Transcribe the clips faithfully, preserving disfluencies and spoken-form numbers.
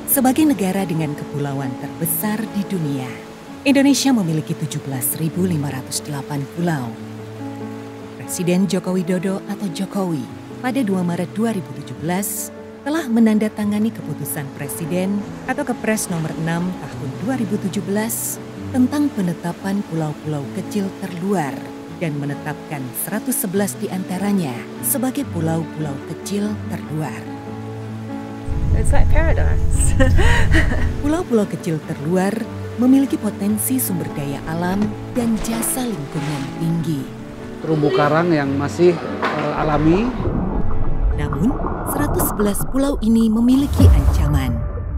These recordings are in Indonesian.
Sebagai negara dengan kepulauan terbesar di dunia, Indonesia memiliki tujuh belas ribu lima ratus delapan pulau. Presiden Joko Widodo atau Jokowi pada dua Maret dua ribu tujuh belas telah menandatangani keputusan Presiden atau Kepres nomor enam tahun dua ribu tujuh belas tentang penetapan pulau-pulau kecil terluar dan menetapkan seratus sebelas diantaranya sebagai pulau-pulau kecil terluar. It's like paradise. Pulau-pulau kecil terluar memiliki potensi sumber daya alam dan jasa lingkungan tinggi. Terumbu karang yang masih uh, alami. Namun, seratus sebelas pulau ini memiliki ancaman.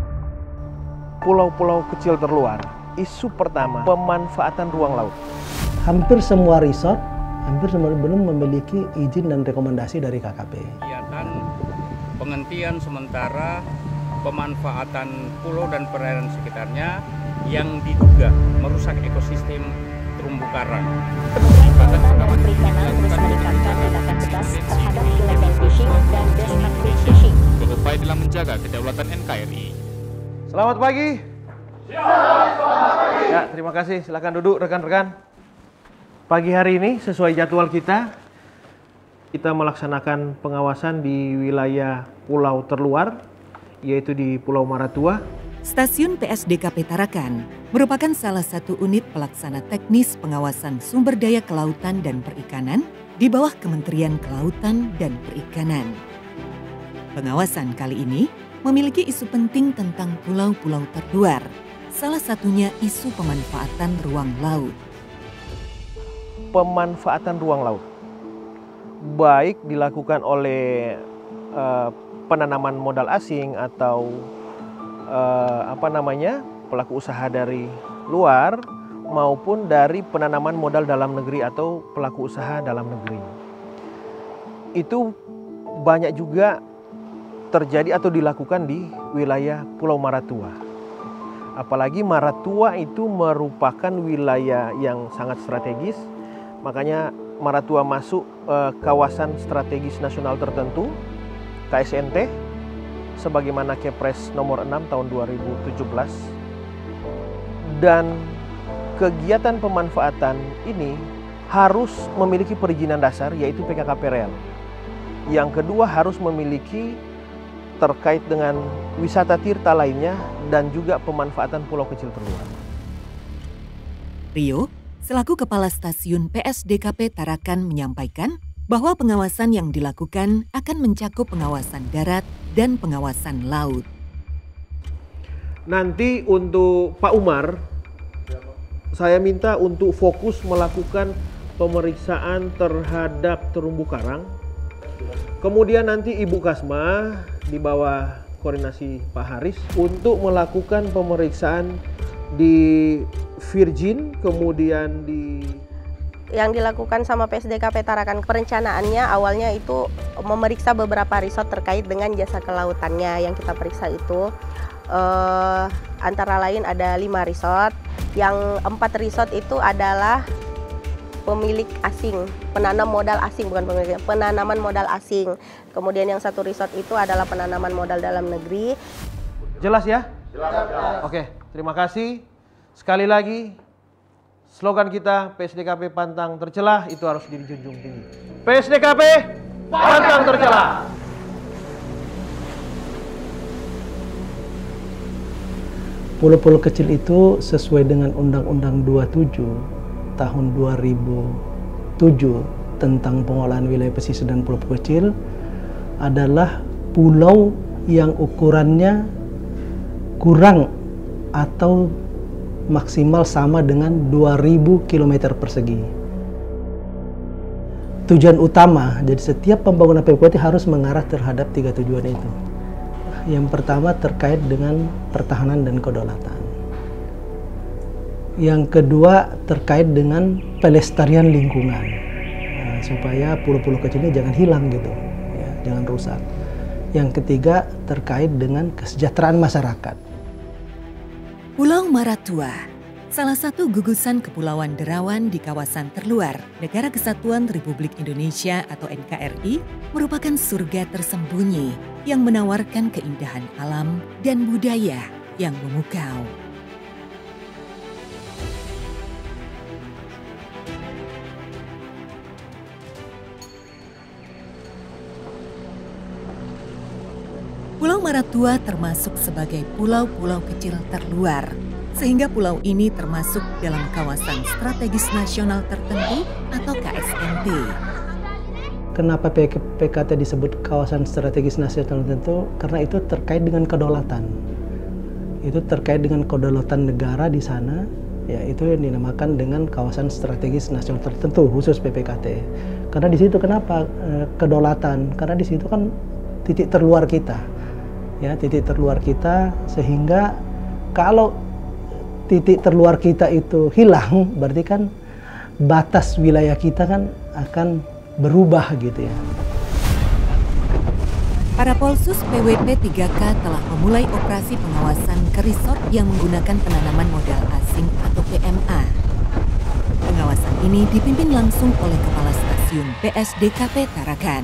Pulau-pulau kecil terluar, isu pertama, pemanfaatan ruang laut. Hampir semua resort, hampir semua belum memiliki izin dan rekomendasi dari K K P. Kegiatan penghentian sementara pemanfaatan pulau dan perairan sekitarnya yang diduga merusak ekosistem terumbu karang. Kementerian Kelautan dan Perikanan terus meningkatkan tindakan tegas terhadap illegal fishing dan destructive fishing. Berupaya dalam menjaga kedaulatan N K R I. Selamat pagi. Selamat pagi. Ya, terima kasih. Silakan duduk rekan-rekan. Pagi hari ini sesuai jadwal kita, kita melaksanakan pengawasan di wilayah pulau terluar, yaitu di Pulau Maratua. Stasiun P S D K P Tarakan merupakan salah satu unit pelaksana teknis pengawasan sumber daya kelautan dan perikanan di bawah Kementerian Kelautan dan Perikanan. Pengawasan kali ini memiliki isu penting tentang pulau-pulau terluar, salah satunya isu pemanfaatan ruang laut. Pemanfaatan ruang laut, baik dilakukan oleh uh, penanaman modal asing atau uh, apa namanya pelaku usaha dari luar maupun dari penanaman modal dalam negeri atau pelaku usaha dalam negeri. Itu banyak juga terjadi atau dilakukan di wilayah Pulau Maratua. Apalagi Maratua itu merupakan wilayah yang sangat strategis, makanya Maratua masuk uh, kawasan strategis nasional tertentu K S N T sebagaimana Kepres nomor enam tahun dua ribu tujuh belas. Dan kegiatan pemanfaatan ini harus memiliki perizinan dasar yaitu P K K P R E L. Yang kedua harus memiliki terkait dengan wisata tirta lainnya dan juga pemanfaatan pulau kecil terluar. Rio, selaku Kepala Stasiun P S D K P Tarakan menyampaikan bahwa pengawasan yang dilakukan akan mencakup pengawasan darat dan pengawasan laut. Nanti untuk Pak Umar, saya minta untuk fokus melakukan pemeriksaan terhadap terumbu karang. Kemudian nanti Ibu Kasma di bawah koordinasi Pak Haris untuk melakukan pemeriksaan di Virgin, kemudian di Yang dilakukan sama P S D K P Tarakan, perencanaannya awalnya itu memeriksa beberapa resort terkait dengan jasa kelautannya. Yang kita periksa itu eh, antara lain ada lima resort, yang empat resort itu adalah pemilik asing, penanam modal asing, bukan pemilik, penanaman modal asing. Kemudian yang satu resort itu adalah penanaman modal dalam negeri. Jelas ya? Jelas. Oke, terima kasih. Sekali lagi, slogan kita P S D K P Pantang Tercelah itu harus dijunjung tinggi. P S D K P Pantang Tercelah. Pulau-pulau kecil itu sesuai dengan Undang-Undang dua puluh tujuh tahun dua ribu tujuh tentang pengolahan wilayah pesisir dan pulau-pulau kecil adalah pulau yang ukurannya kurang atau maksimal sama dengan dua ribu kilometer persegi. Tujuan utama, jadi setiap pembangunan P P K T harus mengarah terhadap tiga tujuan itu. Yang pertama terkait dengan pertahanan dan kedaulatan. Yang kedua terkait dengan pelestarian lingkungan, nah, supaya pulau-pulau kecil ini jangan hilang gitu, ya, jangan rusak. Yang ketiga terkait dengan kesejahteraan masyarakat. Pulau Maratua, salah satu gugusan Kepulauan Derawan di kawasan terluar Negara Kesatuan Republik Indonesia atau N K R I, merupakan surga tersembunyi yang menawarkan keindahan alam dan budaya yang memukau. Pulau Maratua termasuk sebagai pulau-pulau kecil terluar, sehingga pulau ini termasuk dalam kawasan strategis nasional tertentu atau K S N T. Kenapa P K T disebut kawasan strategis nasional tertentu? Karena itu terkait dengan kedaulatan. Itu terkait dengan kedaulatan negara di sana, ya itu yang dinamakan dengan kawasan strategis nasional tertentu, khusus P P K T. Karena di situ kenapa e, kedaulatan? Karena di situ kan titik terluar kita. Ya, titik terluar kita, sehingga kalau titik terluar kita itu hilang, berarti kan batas wilayah kita kan akan berubah gitu ya. Parapolsus P W P tiga K telah memulai operasi pengawasan ke resort yang menggunakan penanaman modal asing atau P M A. Pengawasan ini dipimpin langsung oleh Kepala Stasiun P S D K P Tarakan.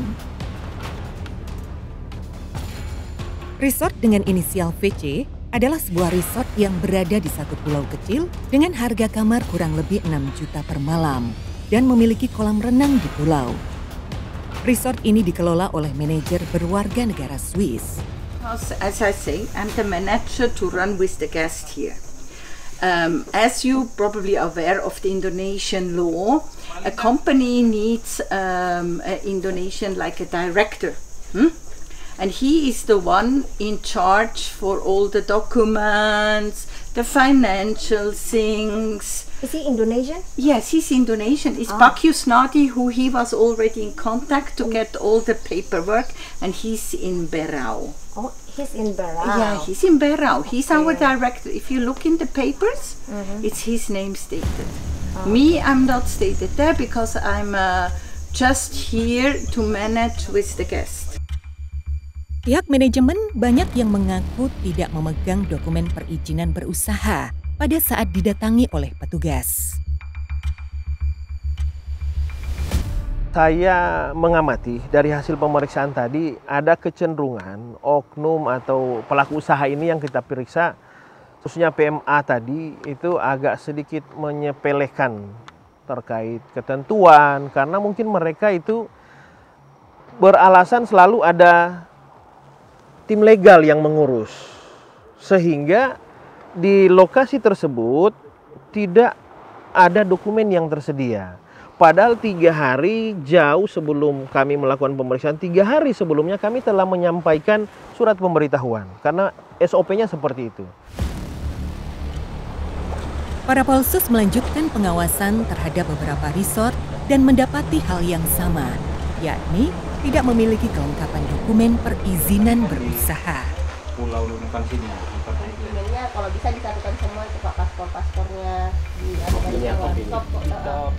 Resort dengan inisial V C adalah sebuah resort yang berada di satu pulau kecil dengan harga kamar kurang lebih enam juta per malam dan memiliki kolam renang di pulau. Resort ini dikelola oleh manajer berwarga negara Swiss. As I say, I'm the manager to run with the guest here. Um, as you probably are aware of the Indonesian law, a company needs um, an Indonesian like a director. Hmm? And he is the one in charge for all the documents, the financial things. Is he Indonesian? Yes, he's Indonesian. It's Ah. Pak Yusnadi, who he was already in contact to get all the paperwork, and he's in Berau. Oh, he's in Berau. Yeah, he's in Berau. He's our Okay. director. If you look in the papers, Mhm. it's his name stated. Oh. Me, I'm not stated there because I'm uh, just here to manage with the guest. Pihak manajemen banyak yang mengaku tidak memegang dokumen perizinan berusaha pada saat didatangi oleh petugas. Saya mengamati dari hasil pemeriksaan tadi ada kecenderungan oknum atau pelaku usaha ini yang kita periksa, khususnya P M A tadi itu agak sedikit menyepelekan terkait ketentuan karena mungkin mereka itu beralasan selalu ada tim legal yang mengurus, sehingga di lokasi tersebut tidak ada dokumen yang tersedia. Padahal tiga hari jauh sebelum kami melakukan pemeriksaan, tiga hari sebelumnya kami telah menyampaikan surat pemberitahuan, karena S O P-nya seperti itu. Parapolsus melanjutkan pengawasan terhadap beberapa resort dan mendapati hal yang sama, yakni tidak memiliki kelengkapan dokumen perizinan berusaha. Pulau Lunukan sini. Dokumennya kalau bisa disatukan semua itu Pak, paspor-paspornya di Kopinya, kopinya. Stop, Stop.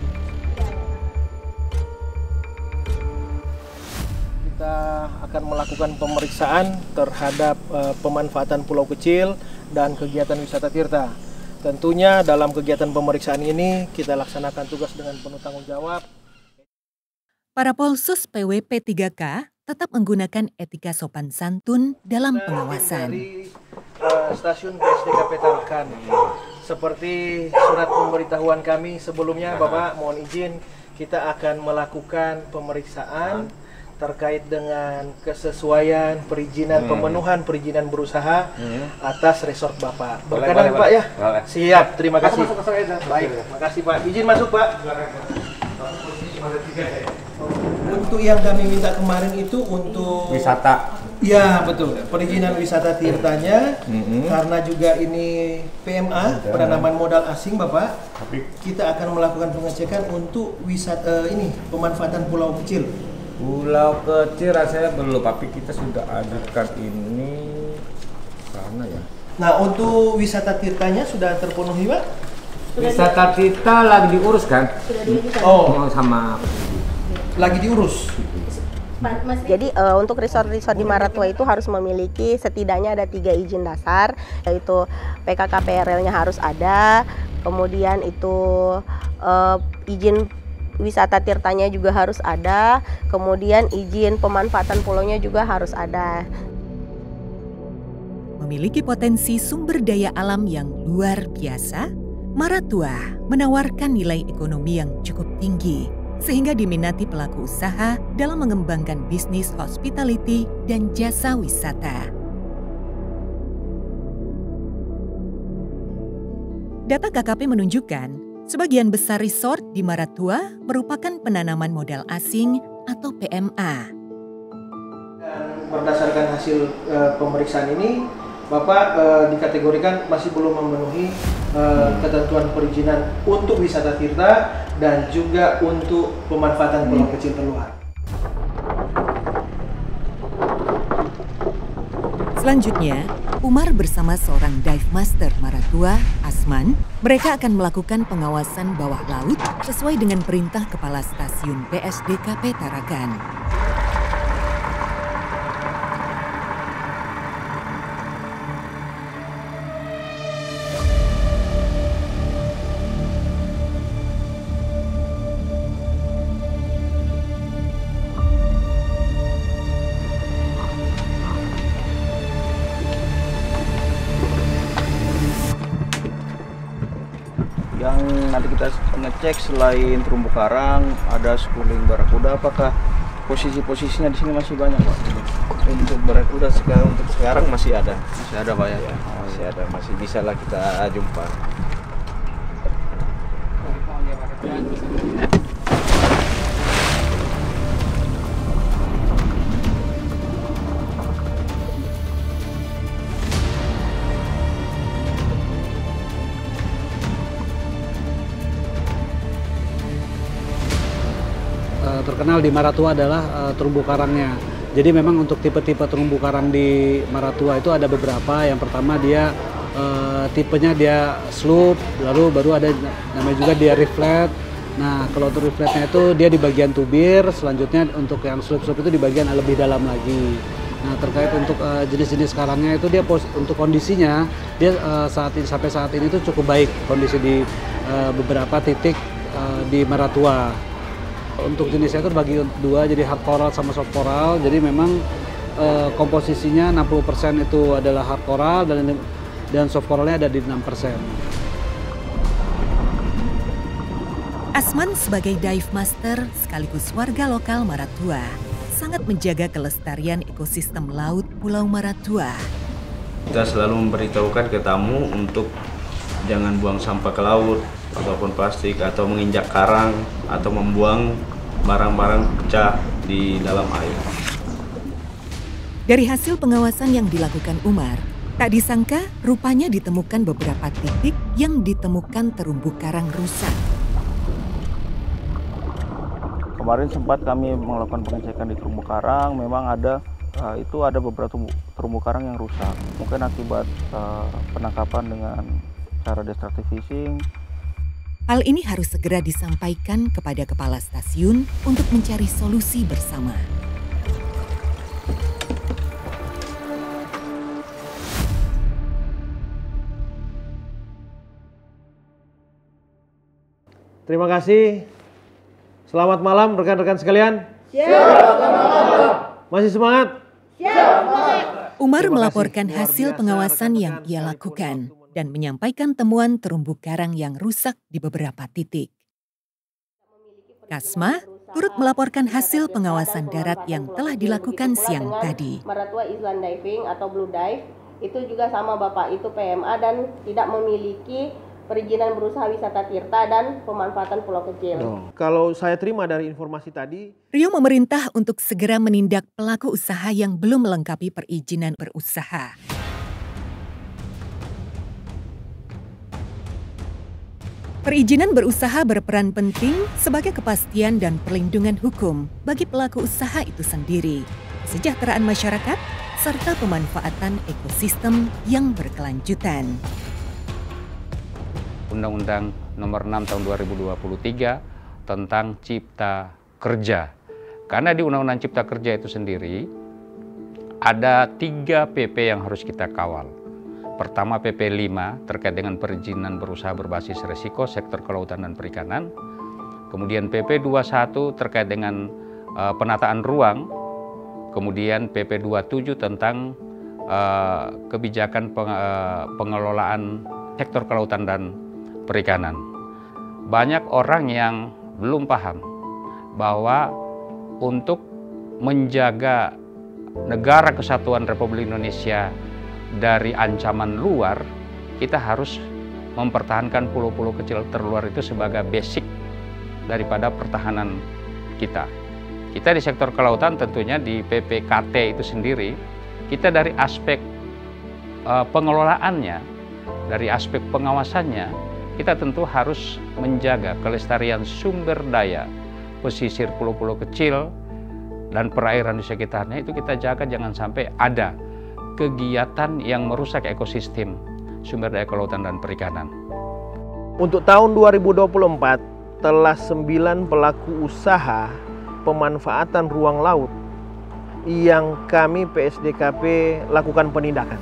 Kita akan melakukan pemeriksaan terhadap uh, pemanfaatan pulau kecil dan kegiatan wisata tirta. Tentunya dalam kegiatan pemeriksaan ini kita laksanakan tugas dengan penuh tanggung jawab. Parapolsus P W P tiga K tetap menggunakan etika sopan santun dalam pengawasan. Dari uh, stasiun P S D K P Tarakan, seperti surat pemberitahuan kami sebelumnya, Bapak mohon izin kita akan melakukan pemeriksaan terkait dengan kesesuaian perizinan, hmm. pemenuhan perizinan berusaha hmm. atas resort Bapak. Berkenan Pak ya? Boleh. Siap, terima kasih. Masuk, masuk, masuk. Baik, makasih Pak. Izin masuk Pak. Untuk yang kami minta kemarin itu untuk Wisata. Ya betul, perizinan wisata tirtanya, mm-hmm. karena juga ini P M A, Ada. penanaman modal asing Bapak. Tapi kita akan melakukan pengecekan untuk wisata uh, ini pemanfaatan pulau kecil. Pulau kecil rasanya belum, tapi kita sudah ajukan ini karena ya. Nah untuk wisata tirtanya sudah terpenuhi Pak? Wisata kita lagi diurus kan? Sudah diajukan. Oh, sama lagi diurus. Jadi uh, untuk resort-resort di Maratua itu harus memiliki setidaknya ada tiga izin dasar, yaitu P K K P R L-nya harus ada, kemudian itu uh, izin wisata tirtanya juga harus ada, kemudian izin pemanfaatan pulaunya juga harus ada. memiliki potensi sumber daya alam yang luar biasa, Maratua menawarkan nilai ekonomi yang cukup tinggi sehingga diminati pelaku usaha dalam mengembangkan bisnis hospitality dan jasa wisata. Data K K P menunjukkan sebagian besar resort di Maratua merupakan penanaman modal asing atau P M A. Dan berdasarkan hasil uh, pemeriksaan ini, Bapak uh, dikategorikan masih belum memenuhi uh, ketentuan perizinan untuk wisata tirta dan juga untuk pemanfaatan pulau kecil terluar. Selanjutnya, Umar bersama seorang dive master Maratua, Asman, mereka akan melakukan pengawasan bawah laut sesuai dengan perintah Kepala Stasiun P S D K P Tarakan. Yang nanti kita ngecek selain terumbu karang, ada schooling barakuda. Apakah posisi-posisinya di sini masih banyak, Pak? Untuk barakuda sekarang untuk sekarang masih ada, Masih ada, Pak ya? ya masih ada, masih bisa lah kita jumpa. Terkenal di Maratua adalah uh, terumbu karangnya. Jadi memang untuk tipe-tipe terumbu karang di Maratua itu ada beberapa. Yang pertama dia uh, tipenya dia sloop, lalu baru ada namanya juga dia reflet. Nah kalau untuk refletnya itu dia di bagian tubir, selanjutnya untuk yang sloop-sloop itu di bagian lebih dalam lagi. Nah terkait untuk uh, jenis-jenis karangnya itu dia pos, untuk kondisinya dia uh, saat ini sampai saat ini itu cukup baik kondisi di uh, beberapa titik uh, di Maratua. Untuk jenisnya itu bagi dua, jadi hard coral sama soft coral. Jadi memang e, komposisinya enam puluh persen itu adalah hard coral dan dan soft coralnya ada di enam persen. Asman sebagai dive master sekaligus warga lokal Maratua sangat menjaga kelestarian ekosistem laut Pulau Maratua. Kita selalu memberitahukan ke tamu untuk jangan buang sampah ke laut ataupun plastik atau menginjak karang atau membuang barang-barang pecah di dalam air. Dari hasil pengawasan yang dilakukan Umar, tak disangka rupanya ditemukan beberapa titik yang ditemukan terumbu karang rusak. Kemarin sempat kami melakukan pengecekan di terumbu karang, memang ada uh, itu ada beberapa terumbu, terumbu karang yang rusak. Mungkin akibat uh, penangkapan dengan cara destructive fishing. Hal ini harus segera disampaikan kepada kepala stasiun untuk mencari solusi bersama. Terima kasih. Selamat malam rekan-rekan sekalian. Siap, malam. Masih semangat? Siap. Umar melaporkan hasil pengawasan yang ia lakukan dan menyampaikan temuan terumbu karang yang rusak di beberapa titik. Kasma turut melaporkan hasil pengawasan darat yang telah dilakukan siang tadi. Maratua Island Diving atau Blue Dive itu juga sama Bapak, itu P M A dan tidak memiliki perizinan berusaha wisata tirta dan pemanfaatan pulau kecil. Oh. Kalau saya terima dari informasi tadi, Rio memerintah untuk segera menindak pelaku usaha yang belum melengkapi perizinan berusaha. Perizinan berusaha berperan penting sebagai kepastian dan perlindungan hukum bagi pelaku usaha itu sendiri, kesejahteraan masyarakat, serta pemanfaatan ekosistem yang berkelanjutan. Undang-Undang Nomor enam Tahun dua ribu dua puluh tiga tentang Cipta Kerja. Karena di Undang-Undang Cipta Kerja itu sendiri ada tiga P P yang harus kita kawal. Pertama P P lima terkait dengan perizinan berusaha berbasis resiko sektor kelautan dan perikanan. Kemudian P P dua puluh satu terkait dengan uh, penataan ruang. Kemudian P P dua puluh tujuh tentang uh, kebijakan peng, uh, pengelolaan sektor kelautan dan perikanan. Banyak orang yang belum paham bahwa untuk menjaga negara kesatuan Republik Indonesia dari ancaman luar, kita harus mempertahankan pulau-pulau kecil terluar itu sebagai basic daripada pertahanan kita. Kita di sektor kelautan tentunya di P P K T itu sendiri, kita dari aspek uh, pengelolaannya, dari aspek pengawasannya, kita tentu harus menjaga kelestarian sumber daya pesisir pulau-pulau kecil dan perairan di sekitarnya. Itu kita jaga jangan sampai ada kegiatan yang merusak ekosistem sumber daya kelautan dan perikanan. Untuk tahun dua ribu dua puluh empat telah sembilan pelaku usaha pemanfaatan ruang laut yang kami P S D K P lakukan penindakan.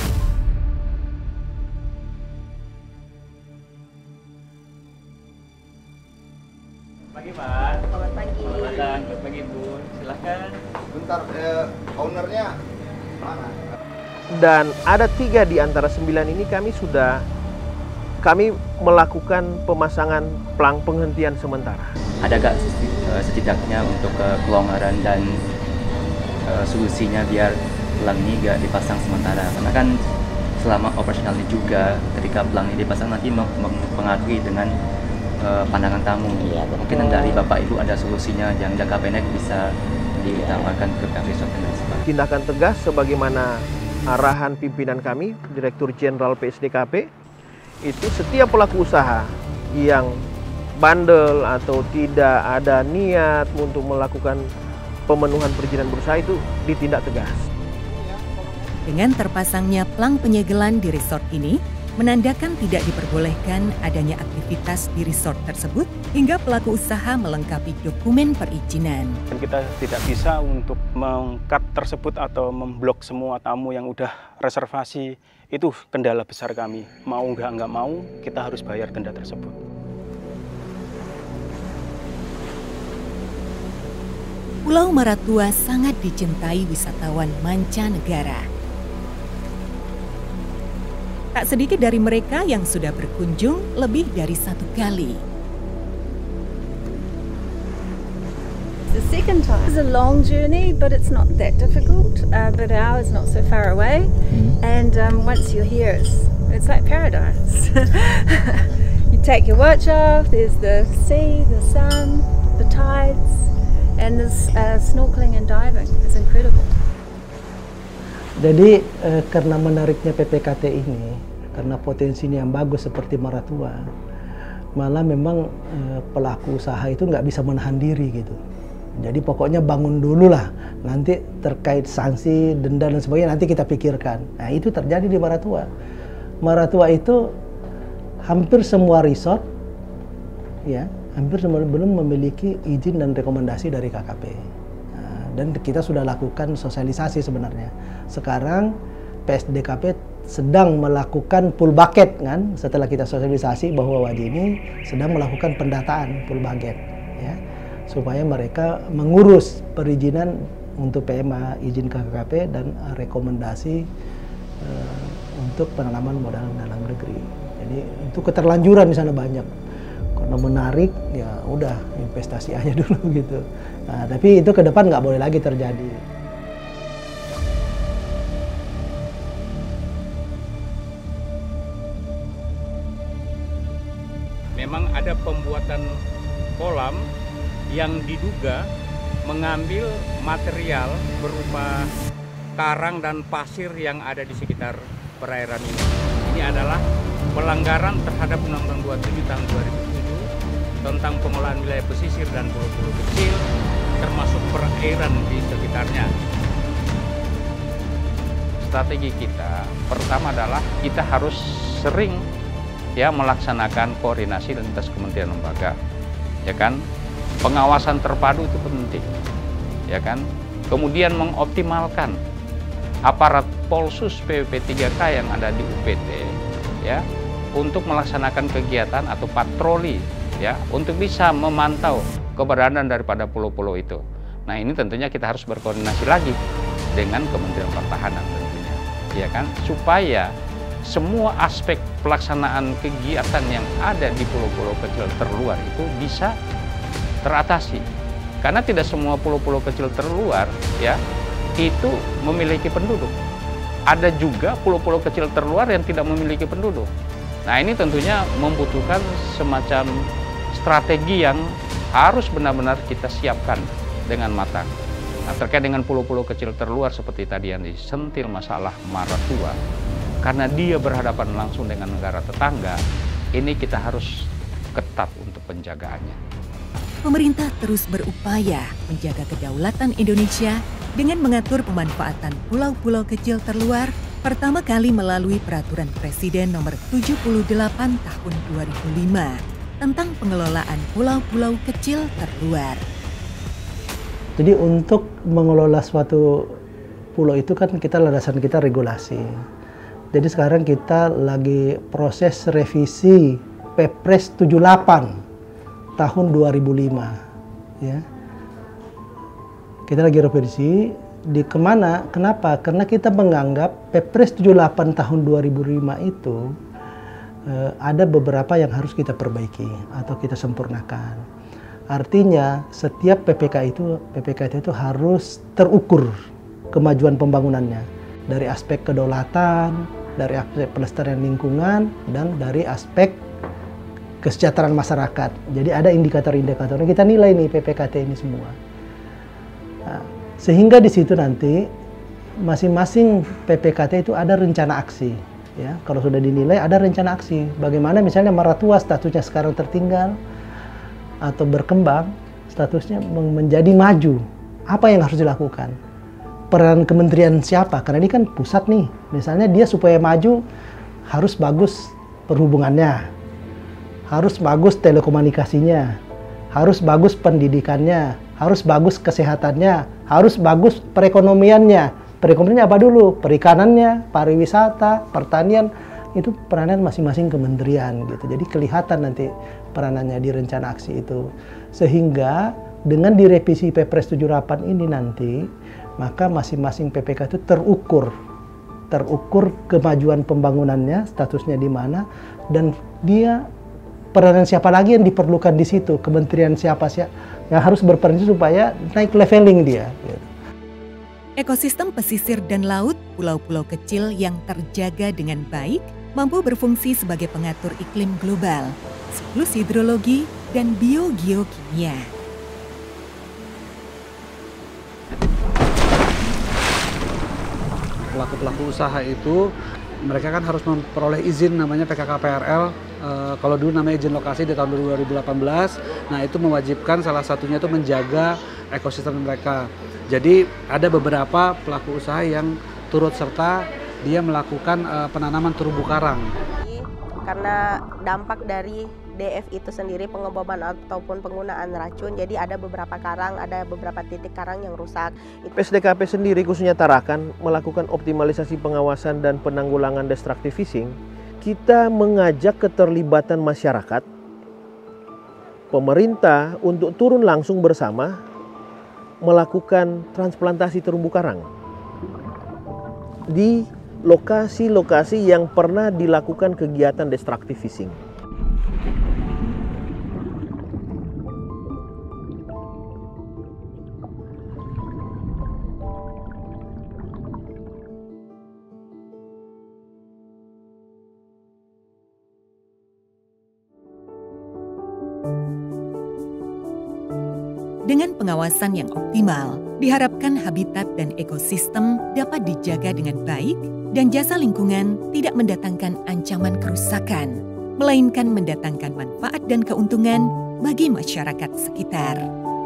Pagi Pak. Selamat pagi. Selamat pagi Bu. Silahkan. Bentar, eh, ownernya mana? Dan ada tiga di antara sembilan ini kami sudah kami melakukan pemasangan plang penghentian sementara. Ada gak setidaknya untuk uh, kelonggaran dan uh, solusinya biar pelang ini gak dipasang sementara? Karena kan selama operasionalnya juga ketika pelang ini dipasang nanti mempengaruhi dengan uh, pandangan tamu. Ya, mungkin dari Bapak Ibu ada solusinya yang jangka pendek bisa ditawarkan ke pihak resort dan sebagainya. Tindakan tegas sebagaimana arahan pimpinan kami, Direktur Jenderal P S D K P, itu setiap pelaku usaha yang bandel atau tidak ada niat untuk melakukan pemenuhan perizinan berusaha itu ditindak tegas. Dengan terpasangnya plang penyegelan di resort ini, menandakan tidak diperbolehkan adanya aktivitas di resort tersebut hingga pelaku usaha melengkapi dokumen perizinan. Dan kita tidak bisa untuk meng-cut tersebut atau memblok semua tamu yang udah reservasi, itu kendala besar kami. Mau nggak nggak mau, kita harus bayar denda tersebut. Pulau Maratua sangat dicintai wisatawan mancanegara. Tak sedikit dari mereka yang sudah berkunjung lebih dari satu kali. The second time. It's a long journey, but it's not that difficult. Uh, but ours not so far away, and um, once you're here, it's it's like paradise. You take your watch off. There's the sea, the sun, the tides, and there's uh, snorkeling and diving. It's incredible. Jadi eh, karena menariknya P P K T ini, karena potensinya yang bagus seperti Maratua, malah memang eh, pelaku usaha itu nggak bisa menahan diri gitu. Jadi pokoknya bangun dulu lah, nanti terkait sanksi, denda dan sebagainya nanti kita pikirkan. Nah itu terjadi di Maratua. Maratua itu hampir semua resort, ya, hampir semua belum memiliki izin dan rekomendasi dari K K P. Dan kita sudah lakukan sosialisasi sebenarnya. Sekarang P S D K P sedang melakukan full bucket kan, setelah kita sosialisasi bahwa Wadi ini sedang melakukan pendataan full bucket, ya, supaya mereka mengurus perizinan untuk P M A, izin K K P dan rekomendasi uh, untuk penanaman modal dalam negeri. Jadi itu keterlanjuran di sana banyak. Karena menarik, ya udah investasi aja dulu gitu. Nah, tapi itu ke depan nggak boleh lagi terjadi. Memang ada pembuatan kolam yang diduga mengambil material berupa karang dan pasir yang ada di sekitar perairan ini. Ini adalah pelanggaran terhadap Undang-Undang dua puluh tujuh tahun dua ribu tujuh tentang pengelolaan wilayah pesisir dan pulau-pulau kecil, termasuk perairan di sekitarnya. Strategi kita pertama adalah kita harus sering ya melaksanakan koordinasi lintas kementerian lembaga, ya kan. Pengawasan terpadu itu penting, ya kan. Kemudian mengoptimalkan aparat Polsus P W P tiga K yang ada di U P T, ya, untuk melaksanakan kegiatan atau patroli, ya, untuk bisa memantau keberadaan daripada pulau-pulau itu. Nah, ini tentunya kita harus berkoordinasi lagi dengan Kementerian Pertahanan tentunya. ya kan, supaya semua aspek pelaksanaan kegiatan yang ada di pulau-pulau kecil terluar itu bisa teratasi. Karena tidak semua pulau-pulau kecil terluar ya itu memiliki penduduk. Ada juga pulau-pulau kecil terluar yang tidak memiliki penduduk. Nah, ini tentunya membutuhkan semacam strategi yang harus benar-benar kita siapkan dengan matang. Nah, terkait dengan pulau-pulau kecil terluar seperti tadi yang disentil masalah Maratua, karena dia berhadapan langsung dengan negara tetangga, ini kita harus ketat untuk penjagaannya. Pemerintah terus berupaya menjaga kedaulatan Indonesia dengan mengatur pemanfaatan pulau-pulau kecil terluar pertama kali melalui Peraturan Presiden Nomor tujuh puluh delapan Tahun dua ribu lima tentang pengelolaan pulau-pulau kecil terluar. Jadi untuk mengelola suatu pulau itu kan kita landasan kita regulasi. Jadi sekarang kita lagi proses revisi Pepres tujuh puluh delapan tahun dua ribu lima, ya. Kita lagi revisi di kemana? Kenapa? Karena kita menganggap Pepres tujuh puluh delapan tahun dua ribu lima itu eh, ada beberapa yang harus kita perbaiki atau kita sempurnakan. Artinya setiap P P K itu P P K itu harus terukur kemajuan pembangunannya dari aspek kedaulatan, dari aspek pelestarian lingkungan, dan dari aspek kesejahteraan masyarakat. Jadi ada indikator-indikatornya, kita nilai nih P P K T ini semua. Nah, sehingga di situ nanti masing-masing P P K T itu ada rencana aksi. Ya, kalau sudah dinilai ada rencana aksi. Bagaimana misalnya Maratua statusnya sekarang tertinggal atau berkembang, statusnya menjadi maju. Apa yang harus dilakukan? Peran kementerian siapa? Karena ini kan pusat nih. Misalnya dia supaya maju harus bagus perhubungannya, harus bagus telekomunikasinya, harus bagus pendidikannya, harus bagus kesehatannya, harus bagus perekonomiannya. Perekonomiannya apa dulu? Perikanannya, pariwisata, pertanian, itu peranan masing-masing kementerian gitu. Jadi kelihatan nanti peranannya di rencana aksi itu. Sehingga dengan direvisi Pepres tujuh puluh delapan ini nanti, maka masing-masing P P K itu terukur, terukur kemajuan pembangunannya, statusnya di mana, dan dia peranan siapa lagi yang diperlukan di situ, kementerian siapa sih yang harus berperan supaya naik leveling dia. Gitu. Ekosistem pesisir dan laut pulau-pulau kecil yang terjaga dengan baik mampu berfungsi sebagai pengatur iklim global, siklus hidrologi, dan biogeokimia. Pelaku-pelaku usaha itu mereka kan harus memperoleh izin namanya P K K P R L. E, kalau dulu namanya izin lokasi di tahun dua ribu delapan belas. Nah, itu mewajibkan salah satunya itu menjaga ekosistem mereka. Jadi ada beberapa pelaku usaha yang turut serta dia melakukan e, penanaman terumbu karang. Karena dampak dari D F itu sendiri, pengeboman ataupun penggunaan racun, jadi ada beberapa karang, ada beberapa titik karang yang rusak. P S D K P sendiri khususnya Tarakan melakukan optimalisasi pengawasan dan penanggulangan destructive fishing. Kita mengajak keterlibatan masyarakat, pemerintah untuk turun langsung bersama melakukan transplantasi terumbu karang di lokasi-lokasi yang pernah dilakukan kegiatan destructive fishing. Dengan pengawasan yang optimal, diharapkan habitat dan ekosistem dapat dijaga dengan baik dan jasa lingkungan tidak mendatangkan ancaman kerusakan, melainkan mendatangkan manfaat dan keuntungan bagi masyarakat sekitar.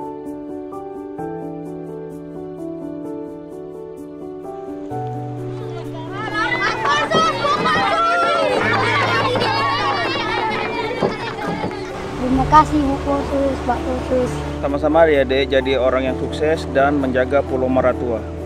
Terima kasih Bu Khusus, Pak Khusus. Sama-sama ya Dek, jadi orang yang sukses dan menjaga Pulau Maratua.